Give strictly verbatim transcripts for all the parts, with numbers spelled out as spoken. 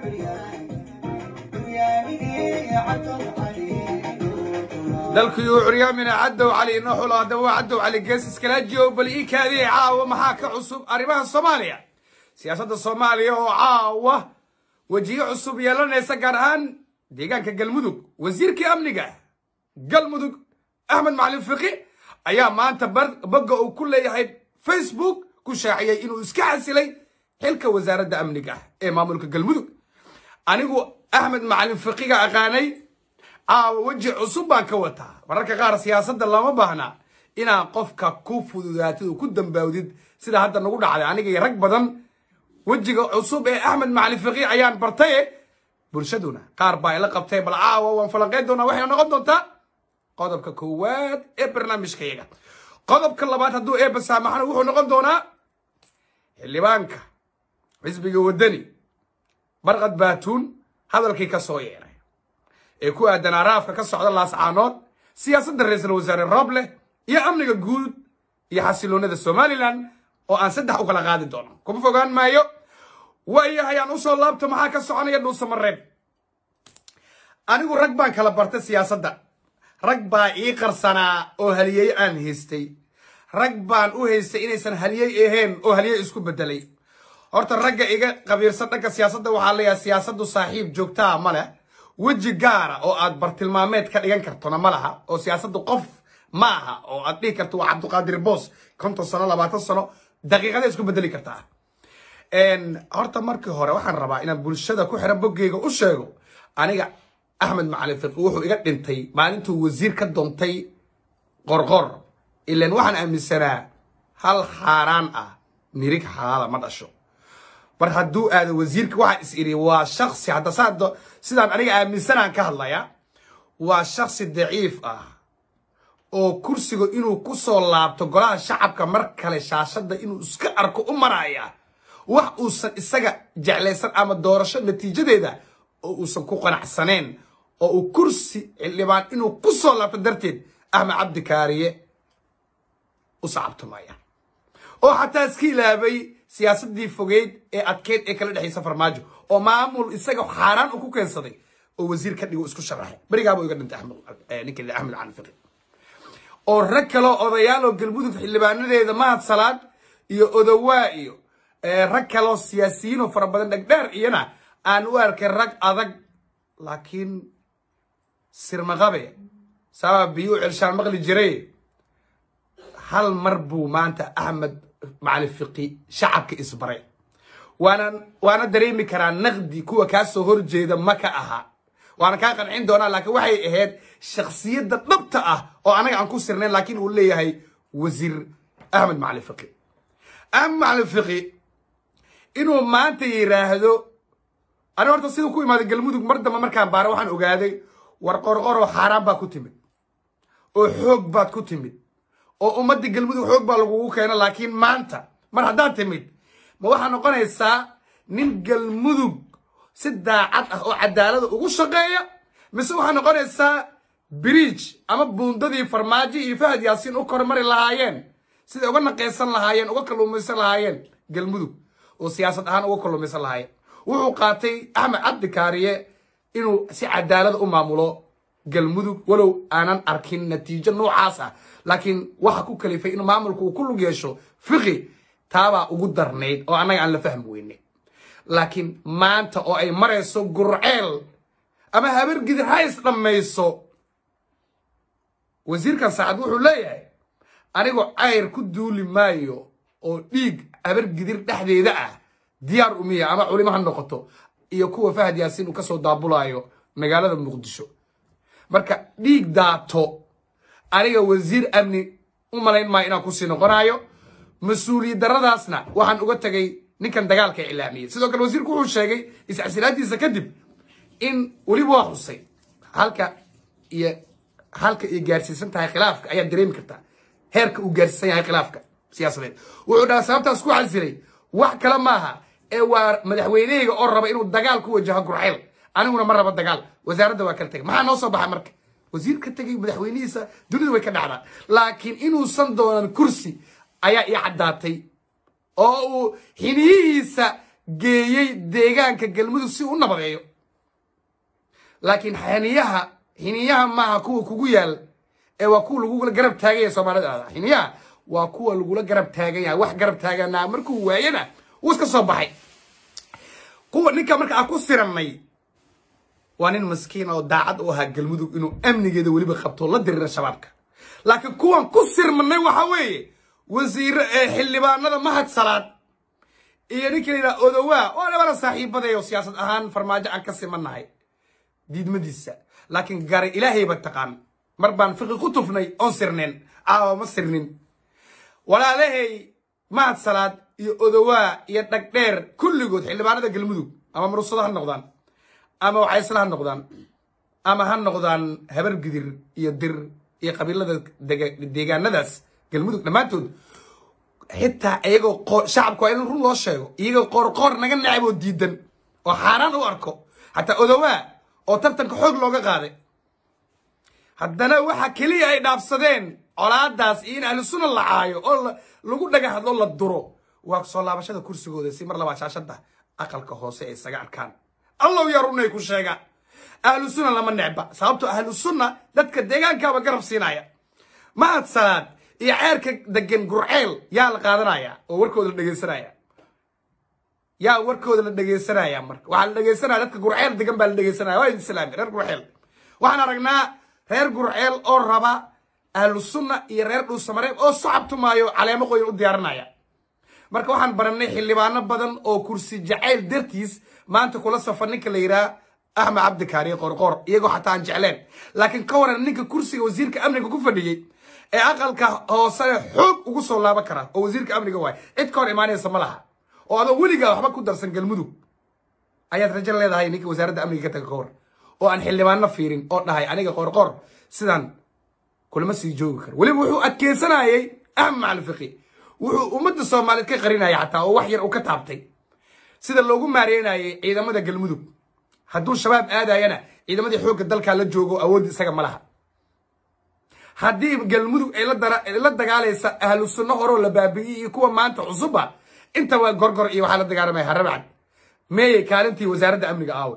dalku uu curyaamina cadow cali nuxul hadaba cadow cali geesis kala joogo bal ii kaadii caawa maxaa ka cusub arrimaha Soomaaliya siyaasadda Soomaaliya oo caawa wajiyo cusub yeelanaysa gaar ahaan deegaanka Galmudug wasiirkii amniga Galmudug Ahmed Macalin Fiqi ayaa maanta bagga uu ku leeyahay Facebook ku shaaciyay inuu iska xasilay xilka wasaaradda amniga ee maamulka Galmudug anigu Ahmed Macalin Fiqiga aqaanay aawa waji cusub baan ka wataa mararka qaar siyaasadda lama baahna inaan qofka ku fududaatid ku dambaawdid sida hadda nagu dhacday aniga iyo rag badan wajiga cusub ee Ahmed Macalin Fiqi ayaan bartay bulshaduna qaar baa ila qabtay bal aawa waan falanqeyn doonaa waxay noqon doontaa qodobka koowaad ee barnaamijkayga qodobka labaad hadduu eeba saamaxana wuxuu noqon doonaa xildhibaanka xisbiga wadani barqad baatuun hadalkii ka soo yeeray ee ku aadan araafka ka socda laascaanood siyaasadda ra'iisul wasaare Roble iyo amniga guud iyo xasiloonida Somaliland oo aan saddex u kala qaadi doono kuma fogaan maayo wayahay aan u soo laabto maxaa ka soconaya dhuusa mareeb anigu rag baan kala bartay siyaasadda rag baa ii qarsanaa oo haliyay aan haystay rag baan u haystay inaysan haliyay ahayn oo haliyay isku bedelay horta ragga iga qabiirsan dhanka siyaasadda waxaa leeyahay siyaasaddu saaxiib joogtaa ma leh weji gaara oo aad bartilmaameed ka dhigan kartona ma laha oo siyaasaddu qof ma aha oo aad dhihi karto waa Cabdiqaadir Boos konton sano labaatan sano daqiiqada isku bedeli kartaa horta markii hore waxaan rabaa inaan bulshada ku xiran boggeyga u sheego aniga Ahmed Macalin Fiqi wuxuu iga dhintay maalintuu wasiir ka doontay qorqor ilaan waxaan aaminsanaa hal xaaraan ah nirig xalaala ma dhasho mar hadduu aado wasiirka waxa is iri waa shakhsi hadda saado sidaan aniga aaminsanaan ka hadlaya waa shakhsi daciif ah oo kursiga inuu ku soo laabto golaha shacabka mar kale shaashada inuu iska arko u maraya wax uusan isaga jeclaysan ama doorasho natiijadeeda oo uusan ku qanacsaneen oo uu kursi xildhibaan inuu ku soo laabto darteed Ahmed Cabdi Kaariye u sacabtumaya oo xataa iska ilaabay siyaasadii fogeyd ee adkeed ee kala dhaxaysa farmaajo oo maamul isaga xaaraan u ku keensaday oo wasiir ka dhigo isku sharaxay barigaaba iga dhintay Ahmed ninka Ahmed Macalin Fiqi oo rag kale odayaal oo Galmudug xildhibaanadeeda mahad salaad iyo odawaa iyo rag kale oo siyaasiyiin oo fara badan dhagdheer iyana aan u arkay rag adag laakiin sirmaqabe sabab biyo cirshaan maqli jiray hal mar buu maanta Ahmed Macalin Fiqi shacabka isbaray waana waana dareemi karaa naqdi kuwa ka soo horjeeda ma ka aha waana ka qancin doonaa laakiin waxay ahayd shakhsiyadda dhabta ah oo anaga aan ku sirneen laakiin uu leeyahay wasiir Ahmed Macalin Fiqi Ahmed Macalin Fiqi inuu maanta yiraahdo ana horta sidoo ku imaaday Galmudug mar damba markaan baaro waxaan ogaaday war qorqor oo xaraan baa ku timid oo xoog baad ku timid oo ummadda Galmudug xoog baa lagu keenay laakiin maanta mar haddaan timid ma waxa noqonaysaa nin Galmudug si daacad ah oo cadaalad ugu shaqeeya mise waxa noqonaysaa bridge ama buundadii farmaajo iyo Fahad Yaasiin u kormari lahaayeen sida uga naqaysan lahaayeen uga kaluumaysan lahaayeen Galmudug oo siyaasad ahaan uga kaluumaysan lahaayeen wuxuu qaatay Ahmed Cabdi Kaariye inuu si cadaalad u maamulo Galmudug walow aanan arkin natiijo noocaas ah laakiin waxa ku kalifay inuu maamulku ku lug yeesho Fiqi taaba ugu darneyd oo anaga aan la fahmi weynay laakiin maanta oo ay marayso gurceel ama habar gidir hays dhamayso wasiirkan saacad wuxuu leeyahay anigu ayr ku duuli maayo oo dhiig habar gidir dhexdeeda ah diyaar umiya ama culimaha noqoto iyo kuwa Fahad Yaasiin uu ka soo daabulayo magaalada Muqdisho marka dhiig daato aniga wasiir amni u malayn ma inaan ku sii noqonayo mas'uuliyad daradaasna waxaan uga tagay ninkan dagaalka ilaamiyay sidoo kale wasiirku wuxuu sheegay iscasilaadiisa kadib in waliba waa xusay halka iyo halka ay gaarsiisan tahay khilaafka ayaa dareemi kartaa heerka uu gaarsiisan yahay khilaafka siyaasadeed wuxuu dhahay sababtaas ku xasilay wax kala maaha ee waa madaxweyneyga oo raba inuu dagaal ku wajaho gurceel aniguna ma raba dagaal wasaaradda waa kala tagay maxaa noo soo baxay marka wasiir ka tagay madaxweynihiisa dunida way ka dhacdaa laakiin inuu san doonan kursi ayaa ii caddaatay oo uu xiniyihiisa geeyey deegaanka galmudug si u nabadeeyo laakiin xiniyaha xiniyaha maaha kuwa kugu yaal ee waa kuwa lagu garab taagaya Soomaalida xiniyaha waa kuwa lagu garab taagaya wax garab taagana markuu waayana uu iska soo baxay kuwa ninka marka aan ku siranay waa nin maskiin oo daacad u ahaa galmudug inuu amnigeeda waliba qabto la dirira shabaabka laakiin kuwan ku sirmanay waxa weeye wasiir ee xildhibaanada mahad salaad iyo ninka Odowa oo labada saaxiibada oo siyaasad ahaan farmaajo aan ka simanahay diidmadiisa laakiin gaar ilaahay ba taqaan mar baan fiqi ku tufnay on sirneen aa ma sirnin walaalahay mahad salaad iyo Odowa iyo dhagdheer kulligood xildhibaanada galmudug ama marusada ha noqdaan ama waxay isla ha noqdaan ama ha noqdaan habar gidir iyo dir iyo qabiilada deegaanadaas galmudug dhamaantood xitaa iyagoo shacabku in run loo sheego iyagoo qorqor naga nacab oo diidan oo xaraan u arko hatta Odowa oo tartanka xoog looga qaaday haddana waxa kaliya ay dhaafsadeen colaadaas in ahlu sunna la caayo oo lagu dhaga hadlo la duro waa soo laabashada kursigooda si mar laba shaashada aqalka hoose ay isaga arkaan الله يروني كل شيء أهل السنة لما نعبا صابتو أهل السنة دتك الدجان كابا قرب سينايا ما هتصاد يعيرك دجن قرعيل يا القادرايا ووركو الدجن سرايا يا وركو الدجن سرايا مرك وعلى الدجن سرايا دتك قرعيل دجن بالدجن سرايا وين السلام غير قرعيل وإحنا رجنا غير قرعيل أو ربا أهل السنة يرير السمرين أو صعبتو مايو على ما قوي ديارنايا مرك وحن برني اللي معنا بدن أو كرسي جعيل درتيس ما أنت كل صفنك اللي يرى أحمد عبد الكريم قرقر يجوا حتى عن جعلان لكن كون إنك كرسي وزير كأمنك وكفني أقل كهو صار حب وقصوا الله بكرة أو وزير كأمنك جواي إتكار إيمانية سملها وهذا ولي جا حبك كدر سنجل مدو أيات رجال هذا هاي نيك وزارة أمنك كتكور أو أن حل ما نفيرين أو نهاي أنا قرقر سدان كل ما سيجوكر ولي بوحو أكيسنا هاي أهم على الفقيه وحو ومد الصومالي كقرينا حتى ووحير وكتابتي sida loogu maareynayay ciidamada galmudug haduu shabaab aadayana ciidamadii xoog dalka la joogo awood isaga malaha hadii galmudug ay la dara la dagaalaysa ahlu sunna horo la baabiyi kuwa maanta cusuba inta waa gorgor iyo waxa la dagaalamay harabad meeyay kaalintii wasaaradda amniga aaw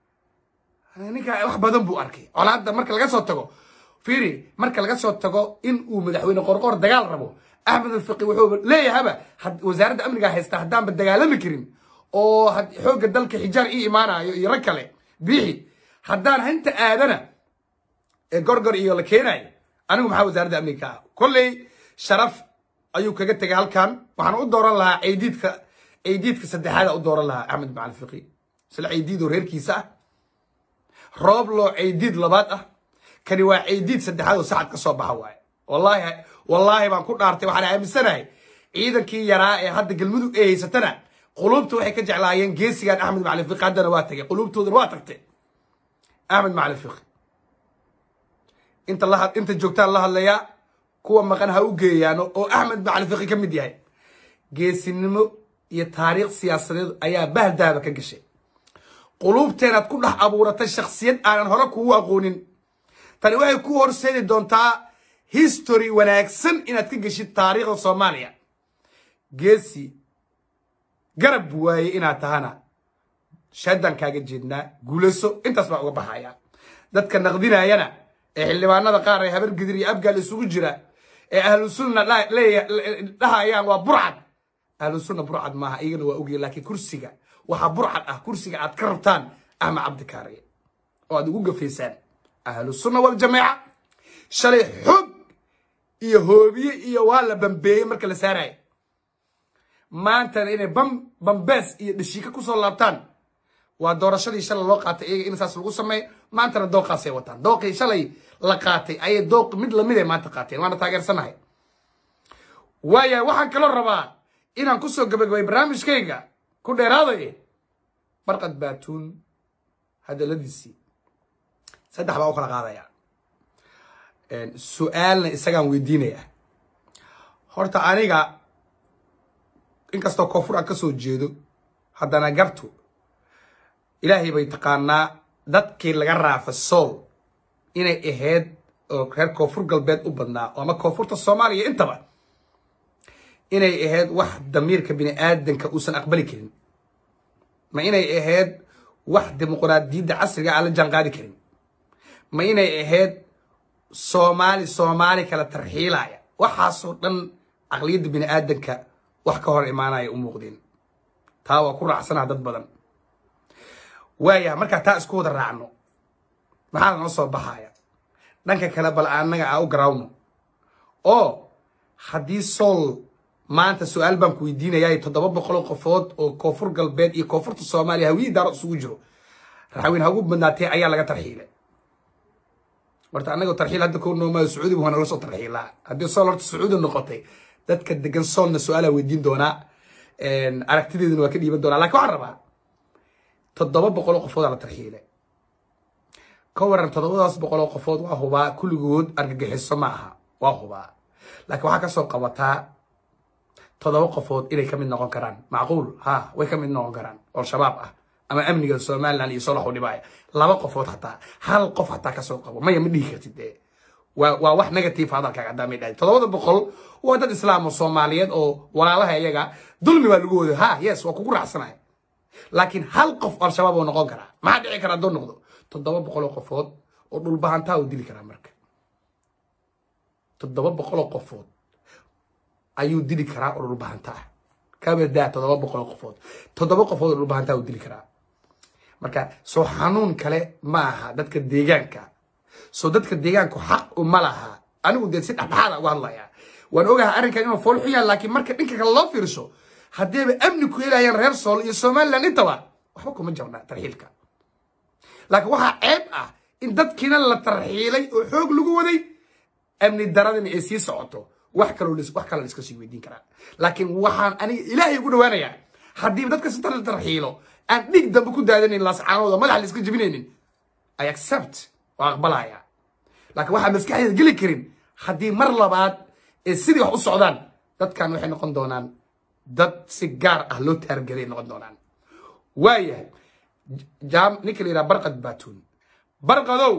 ninka wax badan buu arkay colaadda marka laga soo tago fiiri marka laga soo tago in uu madaxweyne qorqor dagaal rabo Ahmed al-Fiqi wuxuu leeyahay wasaaradda amniga haysta hadaan ba dagaalami karin oo xoog dalka xijaar ii imaanayo iyo rag kale bixi hadaan hanta aadana ee gorgor iyo la keenay anigu maxaa wasaaradda amniga kulli sharaf ayuu kaga tagay halkan waxaan u dooran lahaa ciididka ciididka saddexaad u dooran lahaa Ahmed al-Fiqi sila ciidid oo reerkiisa roob loo ciidid labaad ah kani waa ciidid saddexaad oo saacad ka soo baxa waay wallahi wallahi baan ku dhaartay waxaan aaminsanahay ciidankii yaraa ee hadda galmudug ay haysatana قلوبته waxay ka jeclaayeen geesigan Ahmed Macalin Fiqi hadana waa tagay qulubtooda waa tagtay Ahmed Macalin Fiqi inta la inta joogtaan la hadlaya kuwa maqan ha u geeyaan oo Ahmed Macalin Fiqi kamid yahay geesinimo iyo taariikh siyaasadeed ayaa bahdaaba ka gashay qulubteena ku dhax abuuratay shakhsiyad aan hore kugu aqoonin tani waxay ku horseedi doontaa history wanaagsan inaad ka gashid taariikhda Soomaaliya geesi garab waaye inaad tahana shadan kaaga jeednaa guulayso intaas baa uga baxaya dadka naqdinayana ee xildhibaanada qaar ay habar gidir iyo abgaal isugu jira ee ahlu sunna dhahayaan waa burcad ahlu sunna burcad maaha iyagana waa ogay laakiin kursiga waxa burcad ah kursiga aad ka rabtaan Ahmed Cabdi Kaariye oo aad ugu gafaysaan ahlu sunna wal jamaa shalay xog iyo hoobiye iyo waa la bambeeyay marka la saaray maanta inay bam bambees iyo dhashiika ku soo laabtaan waa doorashadii shalay loo qaatay iyaga in saas lagu sameeyo maantana dooqaas ay wataan dooqii shalay la qaatay ay dooq mid la mid ah maanta qaateen waana taageersanahay waaya waxaan kala rabaa inaan ku soo gabagabay barnaamijkayga ku dheeraaday barqad baatuun hadaladiisii saddex baa u kala qaadaya een su'aalna isagaan weydiinaya horta aniga inkastoo koonfur aan ka soo jeedo haddana gartu ilaahay bay taqaanaa dadkii laga raafa sool inay ahayd oo reer koonfur galbeed u badnaa ama koonfurta Soomaaliya intaba inay ahayd wax damiirka bini aadanka uusan aqbali karin ma inay ahayd wax dimuqraadiyadda casriga aan la jaanqaadi karin ma inay ahayd soomaali soomaali kala tarxiilaya waxaasoo dhan aqliyadda bini aadanka wax ka hor imaanaya u muuqdeen taa waa ku raacsanaha dad badan waaya markaa taa isku wada raacno maxaa noo soo baxaya dhanka kale bal annaga aa u garaawno oo haddii sool maanta su-aal baan ku weydiinayaa toddoba boqol qofood oo koonfur galbeed iyo koonfurta soomaaliya hawiyii daaro isugu jiro raxweyn hagu badnaatee ayaa laga tarxiilay horta annaga tarxiil hadda koo noomaa sacuudi buu nala soo tarxiilaa haddii sool horta sacuudi noqotay dadka degan soolna su-aalaa weydiin doonaa aragtideeduna waa ka dhiiban doonaa laakiin waxaan rabaa toddoba boqol qofoodaa la tarxiilay ka waran toddobadaas boqol qofood waa hubaa kulligood argagixiso ma aha waa hubaa laakiin waxaa kasoo qabataa toddoba qofood inay ka mid noqon karaan macquul ha way ka mid noqon karaan oo shabaab ah ama amniga Soomaaliland iyo Soomaaliya u dhibaya laba qofood hataa hal qof hataa kasoo qabo maya ma dhihi kartid waa waa wax negative hadalka qadaamay dhaay toddoba boqol waa dad islaam oo Soomaaliyeed oo walaalaha iyaga dulmi waa lagu wada ha yes waa kugu raacsanahay laakiin hal qof oo shabaab oo noqon kara ma dhici kara doon noqdo toddoba boqol qofood oo dhul bahantaa u dili kara marka toddoba boqol qofood ayuu dili karaa oo dhul bahantaa ka bada toddoba boqol qofood toddoba qofood oo dhul bahantaa u dili karaa marka soo xanuun kale ma aha dadka deegaanka soo dadka deegaanku xaq u ma laha anigu dee si dhaxaad uga hadlaya waan ogahay arrinkan inuu fool xiyaan laakiin marka dhinka kale loo fiirso haddeeba amni ku helayaan reer Sool iyo Soomaaliland intaba waxba kuma jirna tarxiilka laakiin waxa ceeb ah in dadkiina la tarxiilay oo xoog lagu waday amni daradina ay sii socoto wax kale wax kale iska sii weydiin karaa laakiin waxaan aniga ilaahay ugu dhawaanayaa haddii dadka si tarxiilo aan dhig dambe ku daadanin laascaanooda madax la iska jabinaynin I accept waa aqbalaya laakiin waxa maskaxdeeda geli karin haddii mar labaad ee sidii wax u socdaan dadkan waxay noqon doonaan dad si gaar ah loo taargelay noqon doonaan waayahay jaam ninka la yidhaha barqad baatuun barqadow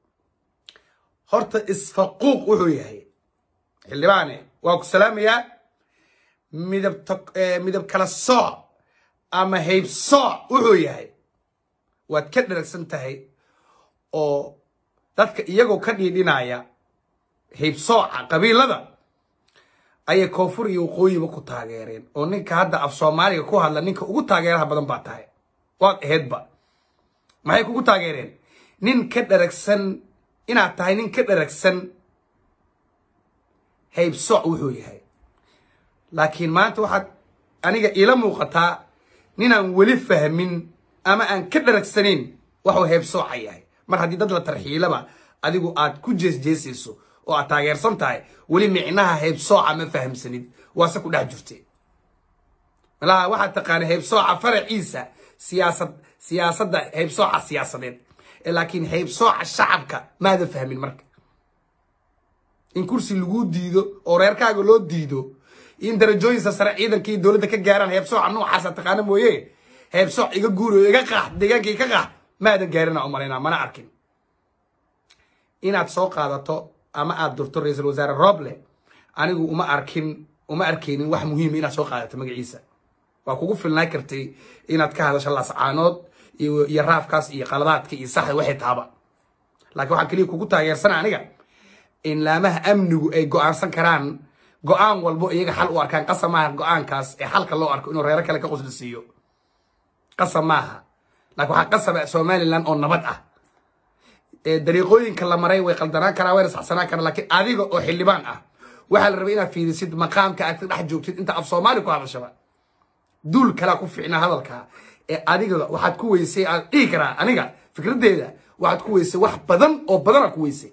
horta isfaquuq wuxuu yahay xildhibaane waa ku salaamayaa midab midab kala sooc ama hayb sooc wuxuu yahay waad ka dharagsan tahay oo dadka iyagoo ka dhiidhinaya hayb sooca qabiilada ayay koonfur iyo waqooyiba ku taageereen oo ninka hadda af Soomaaliga ku hadla ninka ugu taageeraha badan baa tahay waad aheedba maxay kugu taageereen nin ka dharagsan inaad tahay nin ka dharagsan hayb sooc wuxuu yahay laakiin maanta waxaad aniga ila muuqataa ninaan weli fahmin ama aan ka dharagsanayn waxuu hayb sooca yahay mar haddii dad la tarxiilaba adigu aad ku jeesjeesayso oo aad taageersan tahay weli micnaha hayb sooca ma fahamsanid waase ku dhex jirtay malaha waxaad taqaana hayb sooca faraciisa siyaasad siyaasadda hayb sooca siyaasadeed laakiin hayb sooca shacabka maada fahmin marka in kursi lagu diido oo reerkaaga loo diido in darajooyinka sare ciidankii dawladda ka gaaraan hayb sooca noocaas taqaana mooye hayb sooc iga guuro iga qaax deegaankii ka qaax maada gaarina u maleynaa mana arkin inaad soo qaadato ama aad durto ra'iisul wasaare Roble anigu uma arkin uma arkeenin wax muhiim inaad soo qaadato magaciisa waa kugu filnaa kartay inaad ka hadasho laascaanood iyo iyo raafkaas iyo qaladaadka iyo sax waxay taaba laakiin waxaan kaliya kugu taageersan aniga in laamaha amnigu ay go'aansan karaan go'aan walbo iyaga xal u arkaan qasamaha go'aankaas ee xalka loo arko inuu reero kale ka qoslisiiyo qasamaha laakiin waxa qasaba Soomaaliland oo nabad ah ee dariiqooyinka la maray way qaldanaan karaa way saxsanaan karaa laakiin adiga oo xildhibaan ah waxa la rabaa inaad fiirisid maqaamka aad dhex joogtid inta af Soomaali ku hadashaba duul kala ku fiicna hadalka ee adiga waxaad ku weysay aad dhigi karaa aniga fikradeeda waxaad ku weysay wax badan oo badan ku weysay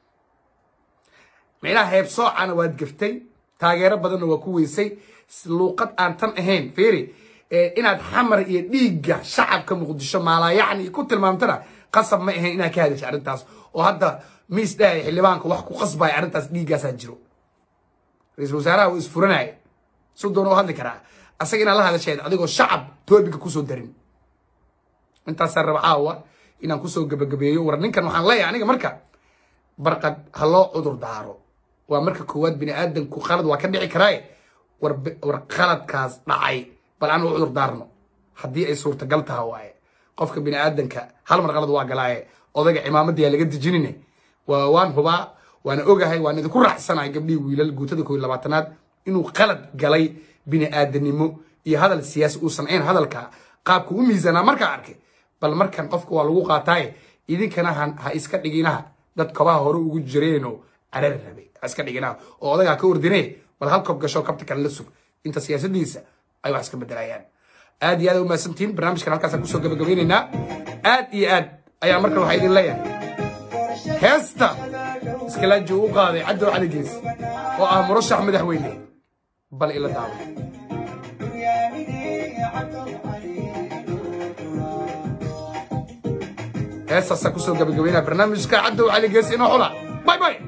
meelaha hayb soocana waad gaftay taageero badanna waa ku weysay luuqad aan tan ahayn fiiri ee inaad xamar iyo dhiigga shacabka Muqdisho maala yaani ku tilmaamtana qasab ma ahayn inaad ka hadasho arrintaas oo hadda miis dhaay xildhibaanka wax ku qasbay arrintaas dhiiggaas jiro ra'iisul wasaaraha uu isfuranay soo doon oo hadli karaa asaga in la hadashay adigoo shacab toobiga ku soo darin intaas rabcaawa inaan ku soo gabagabeeyo war ninkan waxaan leeyahay aniga marka barqad halo cudur daaro waa marka koowaad bini aadanku qalad waa ka dhici karaa war war qaladkaas dhacay bal aan cudur daarno haddii ay suurtagal taha waaye qofka bini aadanka hal mar qalad waa galaaye odayga cimaamadiyaa laga dejinine waa waan hubaa waana ogahay waan idinku raacsanahay gabdhihii wiilal guutada koob iyo labaatanaad inuu qalad galay bini aadanimo iyo hadal siyaasi uusan ahayn hadalka qaabka u miisanaa markaa arkay bal markan qofka waa lagu qaataaye idinkana ha iska dhiginaha dad kobaha hore ugu jireenoo carar rabay ha iska dhiginaha oo odagaa ka ordinee bal hal koob gasho kabta kale la sug inta siyaasadiisa ay wax iska bedelayaan aad iyo aad u mahadsantihiin barnaamijkan halkaasaan kusoo gabagabeynaynaa aad iyo aad ayaa markan waxaa idin leeyahay heesta iskalaaji uu u qaaday Cabdi Cali Gees oo ah murashax madaxweyne bal ila daawo heestaasa kusoo gabagabeynaa barnaamijka Cabdi Cali Gees inoo xula باي باي